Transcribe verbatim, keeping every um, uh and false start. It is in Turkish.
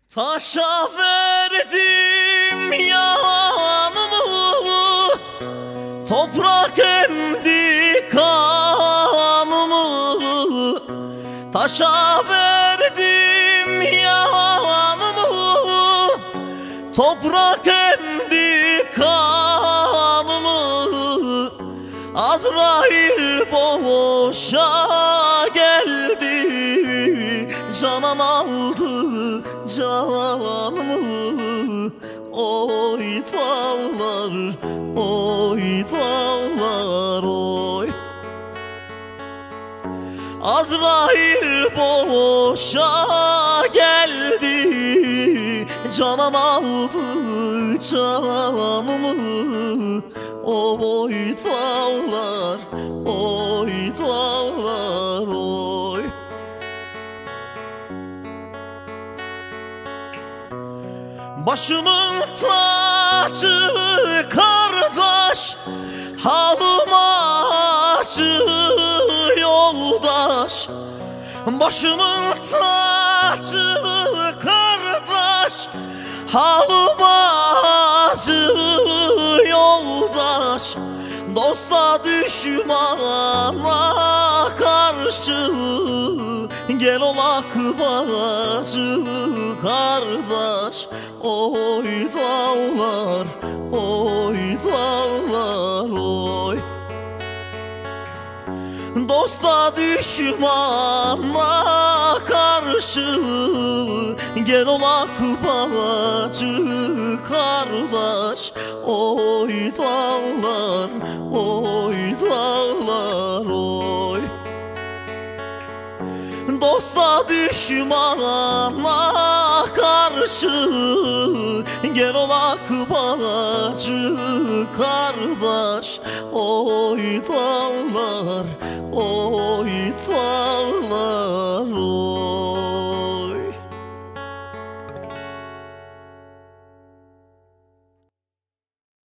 Taşa verdim yanımı, toprak emdi kanımı. Taşa verdim yanımı, toprak emdi kanımı. Azrail boşa geldi, canan aldı canımı. Oy dağlar, oy dağlar, oy. Azrail boşa geldi, canan aldı canımı. Oy dağlar, oy dağlar, oy. Başımın tacı kardeş, halım acı yoldaş. Başımın tacı kardeş, halım acı yoldaş. Dosta düşmana karşı gel olak bacı kardeş. Oy dağlar, oy dağlar, oy. Dosta düşmana karşı gel olak bacı kardeş. Oy dağlar, oy dağlar, oy. Dosta düşmana karşı gel olak bacı kardeş. Oy dağlar, oy dağlar.